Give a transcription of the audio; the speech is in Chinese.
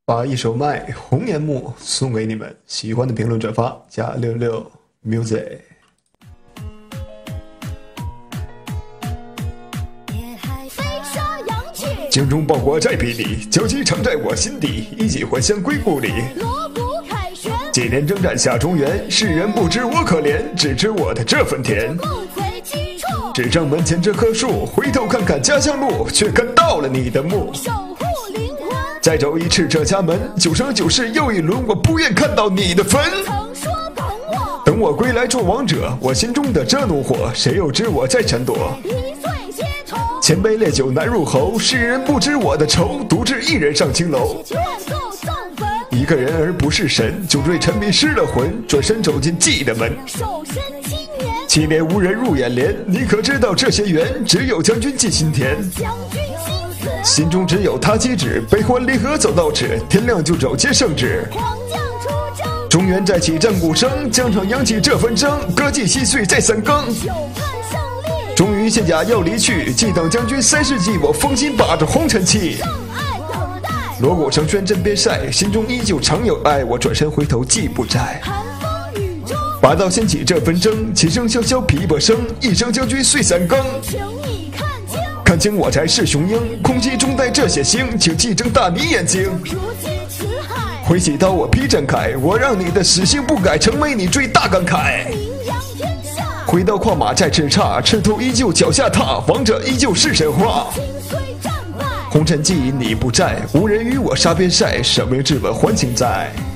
把一首麦红颜幕送给你们，喜欢的评论转发加66 music。精忠报国在霹雳，交集常在我心底，一骑还乡归故里。几年征战下中原，世人不知我可怜，只知我的这份甜。只剩门前这棵树，回头看看家乡路，却看到了你的墓。再走一次这家门，九生九世又一轮，我不愿看到你的坟。等我归来做王者，我心中的这怒火，谁又知我在闪躲？千杯烈酒难入喉，世人不知我的愁，独自一人上青楼。一个人而不是神，酒醉沉迷失了魂，转身走进记的门。7年无人入眼帘，你可知道这些缘，只有将军记心田。心中只有他妻子，悲欢离合走到此，天亮就走接圣旨。中原再起战鼓声，疆场扬起这纷争，歌妓稀碎在三更。终于卸甲要离去，既等将军3世纪，我风心把着红尘气。锣鼓声喧震边塞，心中依旧常有爱，我转身回头既不在。拔刀掀起这纷争，齐声萧萧琵琶声，一声将军碎三更。看清我才是雄鹰，空气中带这血腥，请记睁大你眼睛。挥起刀我劈战铠，我让你的死性不改，成为你最大感慨。挥刀跨马再叱咤，赤兔依旧脚下踏，王者依旧是神话。红尘记忆你不在，无人与我杀边塞，舍命之吻还情在。